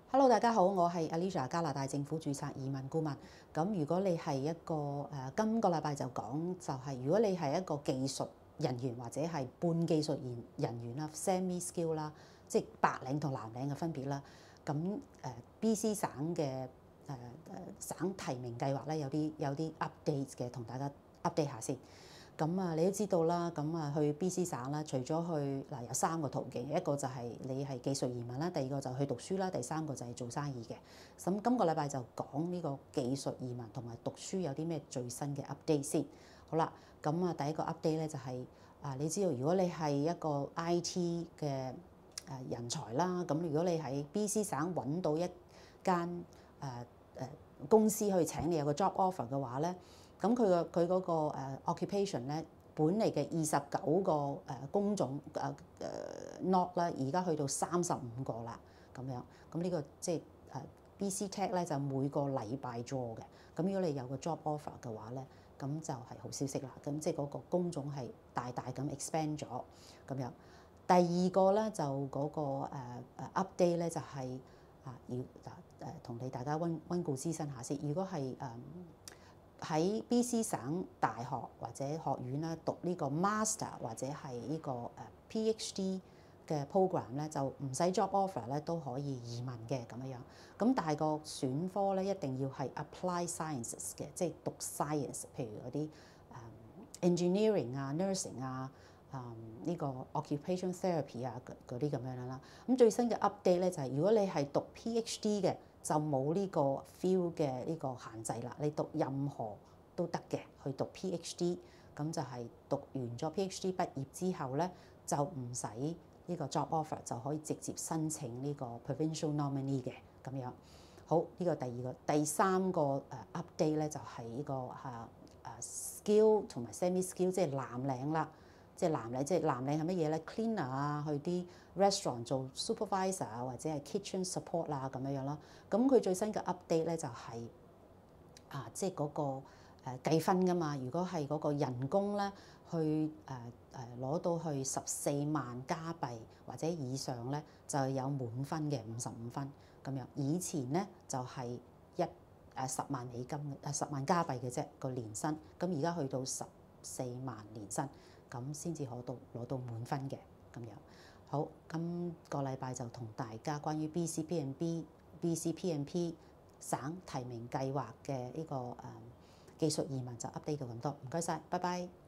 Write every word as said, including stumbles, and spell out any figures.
Hello，大家好，我係 Alicia 加拿大政府註冊移民顧問。咁如果你係一個誒、呃，今個禮拜就講就係、是，如果你係一個技術人員或者係半技術人人員啦 （semi skill） 啦，即係白領同藍領嘅分別啦。咁誒、呃、B C 省嘅誒誒省提名計劃咧有啲有啲 update 嘅，同大家 update 下先。咁啊，你都知道啦，咁啊去 B C 省啦，除咗去嗱有三個途徑，一個就係你係技術移民啦，第二個就去讀書啦，第三個就係做生意嘅。咁今個禮拜就講呢個技術移民同埋讀書有啲咩最新嘅 update 先。好啦，咁啊第一個 update 咧就係啊，你知道如果你係一個 I T 嘅誒人才啦，咁如果你喺 B C 省揾到一間誒誒公司去請你有個 job offer 嘅話咧。咁佢個佢嗰個誒 occupation 咧，本嚟嘅二十九個誒工種誒誒 not 啦，而家去到三十五個啦，咁樣。咁呢個即係誒 B C Tech 咧就每個禮拜做嘅。咁如果你有個 job offer 嘅話咧，咁就係好消息啦。咁即係嗰個工種係大大咁 expand 咗咁樣。第二個咧就嗰個誒誒 update 咧就係啊要誒誒同你大家溫溫故知新下先。如果係誒喺 B C 省大學或者學院咧讀呢個 master 或者係呢個誒 PhD 嘅 program 咧，就唔使 job offer 咧都可以移民嘅咁樣樣。咁但係個選科咧一定要係 apply sciences 嘅，即係讀 science，譬如嗰啲誒 engineering 啊、nursing 啊、誒呢個 occupation therapy 啊嗰啲咁樣啦。咁最新嘅 update 咧就係如果你係讀 PhD 嘅，就冇呢個 field 嘅呢個限制啦，你讀任何都得嘅，去讀 PhD， 咁就係讀完咗 PhD 畢業之後咧，就唔使呢個 job offer， 就可以直接申請呢個 provincial nominee 嘅咁樣。好，呢個第二個，第三個誒 update 咧就係呢個嚇誒 skill 同埋 semi skill， 即係藍領啦。即係藍領，即係藍領係乜嘢咧 ？cleaner 啊，去啲 restaurant 做 supervisor 啊，或者係 kitchen support 啊咁樣樣咯。咁佢最新嘅 update 咧就係、是、啊，即係嗰個誒計分噶嘛。如果係嗰個人工咧，去誒誒攞到去十四萬加幣或者以上咧，就有滿分嘅五十五分咁樣。以前咧就係一誒十萬美金誒十萬加幣嘅啫個年薪，咁而家去到十四萬年薪。咁先至攞到攞到滿分嘅咁樣。好，今個禮拜就同大家關於 B C P N B、B C P N P 省提名計劃嘅呢個誒技術移民就 update 到咁多，唔該晒，拜拜。